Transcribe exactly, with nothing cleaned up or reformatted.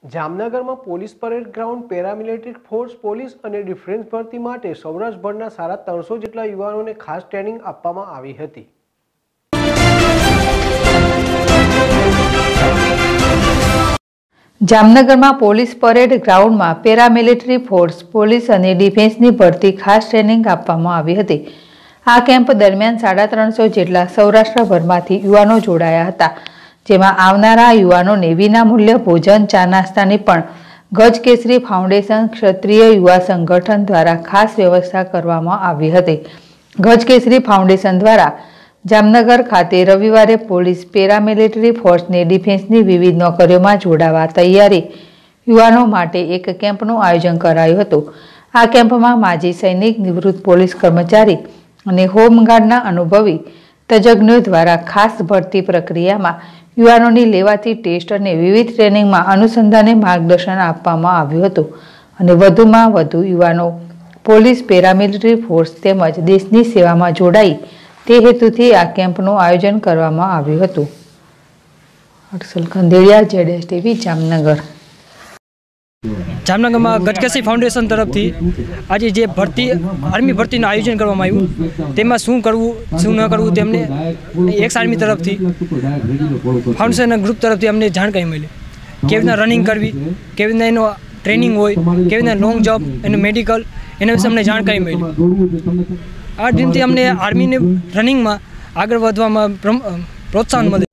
જામનગરમાં police parade ground paramilitary force police અને defence ભરતી માટે સૌરાષ્ટ્રભરના સાડા ત્રણસો જેટલા યુવાનોને ખાસ ટ્રેનિંગ આપવામાં આવી હતી। જામનગરમાં પોલીસ પરેડ ગ્રાઉન્ડમાં પેરામિલિટરી ફોર્સ પોલીસ અને ડિફેન્સની ભરતી ખાસ ટ્રેનિંગ આપવામાં આવી હતી। આ કેમ્પ દરમિયાન સાડા ત્રણસો જેટલા સૌરાષ્ટ્રભરમાંથી યુવાનો જોડાયા હતા, જેમાં આવનારા યુવાનોને વિનામૂલ્ય ભોજન ચા નાસ્તાની પણ ગજ કેસરી ફાઉન્ડેશન ક્ષત્રિય યુવા સંગઠન દ્વારા ખાસ વ્યવસ્થા કરવામાં આવી હતી। ગજ કેસરી ફાઉન્ડેશન દ્વારા જામનગર ખાતે રવિવારે પોલીસ પેરામિલિટરી ફોર્સને ડિફેન્સની વિવિધ નોકરીઓમાં જોડાવા તૈયારી યુવાનો માટે એક કેમ્પનું આયોજન કરાયું હતું। આ કેમ્પમાં માજી સૈનિક, નિવૃત્ત પોલીસ કર્મચારી અને હોમગાર્ડના અનુભવી તજજ્ઞો દ્વારા ખાસ ભરતી પ્રક્રિયામાં યુવાનોની લેવાતી ટેસ્ટ અને વિવિધ ટ્રેનિંગમાં અનુસંધાને માર્ગદર્શન આપવામાં આવ્યું હતું અને વધુમાં વધુ યુવાનો પોલીસ પેરામિલિટરી ફોર્સ તેમજ દેશની સેવામાં જોડાઈ તે હેતુથી આ કેમ્પનું આયોજન કરવામાં આવ્યું હતું। હર્ષલ ખંડેરિયા, જેડેશ ટીવી, જામનગર। જામનગરમાં ગજકેસરી ફાઉન્ડેશન તરફથી આજે જે ભરતી આર્મી ભરતીનું આયોજન કરવામાં આવ્યું, તેમાં શું કરવું શું ન કરવું તેમને એક્સ આર્મી તરફથી ફાઉન્ડેશન ગ્રુપ તરફથી અમને જાણકારી મળી। કેવી રીતના રનિંગ કરવી, કેવી રીતના એનો ટ્રેનિંગ હોય, કેવી રીતના લોંગ જોબ, એનું મેડિકલ, એના વિશે અમને જાણકારી મળી। આ ટીમથી અમને આર્મીને રનિંગમાં આગળ વધવામાં પ્રોત્સાહન મળે।